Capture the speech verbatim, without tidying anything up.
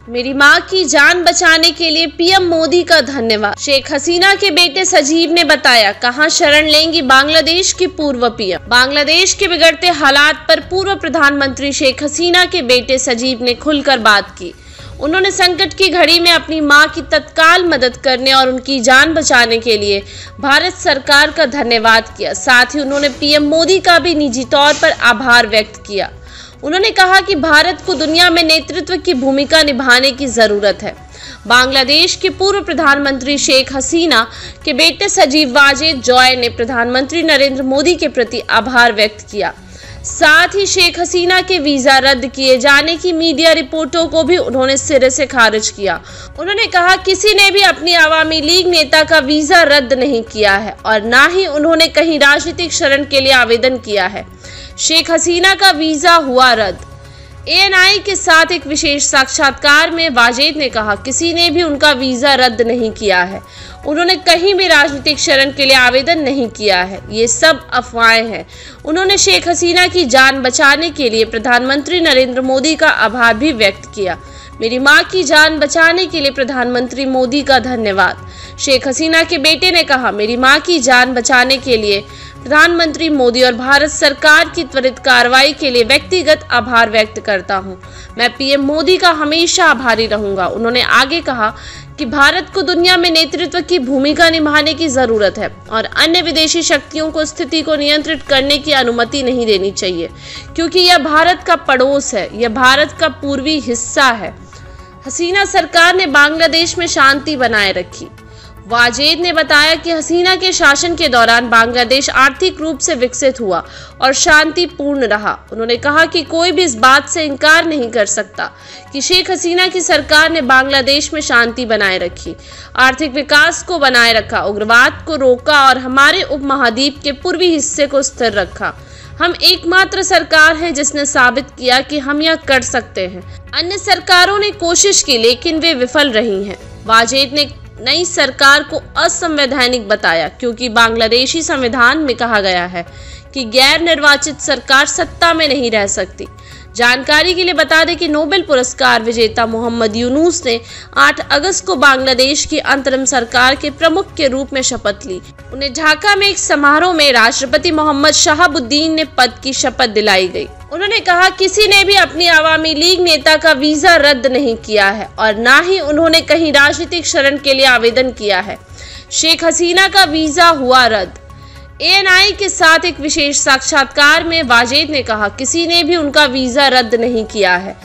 मेरी मां की जान बचाने के लिए पीएम मोदी का धन्यवाद। शेख हसीना के बेटे सजीव ने बताया, कहां शरण लेंगी बांग्लादेश की पूर्व पीएम। बांग्लादेश के बिगड़ते हालात पर पूर्व प्रधानमंत्री शेख हसीना के बेटे सजीव ने खुलकर बात की। उन्होंने संकट की घड़ी में अपनी मां की तत्काल मदद करने और उनकी जान बचाने के लिए भारत सरकार का धन्यवाद किया। साथ ही उन्होंने पीएम मोदी का भी निजी तौर पर आभार व्यक्त किया। उन्होंने कहा कि भारत को दुनिया में नेतृत्व की भूमिका निभाने की जरूरत है। बांग्लादेश के पूर्व प्रधानमंत्री शेख हसीना के बेटे सजीव वाजेद जॉय ने प्रधानमंत्री नरेंद्र मोदी के प्रति आभार व्यक्त किया। साथ ही शेख हसीना के वीजा रद्द किए जाने की मीडिया रिपोर्टों को भी उन्होंने सिरे से खारिज किया। उन्होंने कहा, किसी ने भी अपनी आवामी लीग नेता का वीजा रद्द नहीं किया है और ना ही उन्होंने कहीं राजनीतिक शरण के लिए आवेदन किया है। शेख हसीना का वीजा हुआ रद्द। एएनआई के साथ एक विशेष साक्षात्कार में वाजेद ने कहा, किसी ने भी उनका वीजा रद्द नहीं किया है। उन्होंने कहीं भी राजनीतिक शरण के लिए आवेदन नहीं किया है। ये सब अफवाहें हैं। उन्होंने शेख हसीना की जान बचाने के लिए प्रधानमंत्री नरेंद्र मोदी का आभार भी व्यक्त किया। मेरी मां की जान बचाने के लिए प्रधानमंत्री मोदी का धन्यवाद। शेख हसीना के बेटे ने कहा, मेरी मां की जान बचाने के लिए प्रधानमंत्री मोदी और भारत सरकार की त्वरित कार्रवाई के लिए व्यक्तिगत आभार व्यक्त करता हूं। मैं पीएम मोदी का हमेशा आभारी रहूंगा। उन्होंने आगे कहा कि भारत को दुनिया में नेतृत्व की भूमिका निभाने की जरूरत है और अन्य विदेशी शक्तियों को स्थिति को नियंत्रित करने की अनुमति नहीं देनी चाहिए, क्योंकि यह भारत का पड़ोस है, यह भारत का पूर्वी हिस्सा है। हसीना सरकार ने बांग्लादेश में शांति बनाए रखी। वाजेद ने बताया कि हसीना के शासन के दौरान बांग्लादेश आर्थिक रूप से विकसित हुआ और शांतिपूर्ण रहा। उन्होंने कहा कि कोई भी इस बात से इनकार नहीं कर सकता कि शेख हसीना की सरकार ने बांग्लादेश में शांति बनाए रखी, आर्थिक विकास को बनाए रखा, उग्रवाद को रोका और हमारे उपमहाद्वीप के पूर्वी हिस्से को स्थिर रखा। हम एकमात्र सरकार हैं जिसने साबित किया कि हम यह कर सकते हैं। अन्य सरकारों ने कोशिश की लेकिन वे विफल रही हैं। वाजेद ने नई सरकार को असंवैधानिक बताया, क्योंकि बांग्लादेशी संविधान में कहा गया है कि गैर निर्वाचित सरकार सत्ता में नहीं रह सकती। जानकारी के लिए बता दें कि नोबेल पुरस्कार विजेता मोहम्मद यूनुस ने आठ अगस्त को बांग्लादेश की अंतरिम सरकार के प्रमुख के रूप में शपथ ली। उन्हें ढाका में एक समारोह में राष्ट्रपति मोहम्मद शहाबुद्दीन ने पद की शपथ दिलाई गई। उन्होंने कहा, किसी ने भी अपनी आवामी लीग नेता का वीजा रद्द नहीं किया है और ना ही उन्होंने कहीं राजनीतिक शरण के लिए आवेदन किया है। शेख हसीना का वीजा हुआ रद्द। एएनआई के साथ एक विशेष साक्षात्कार में वाजेद ने कहा, किसी ने भी उनका वीजा रद्द नहीं किया है।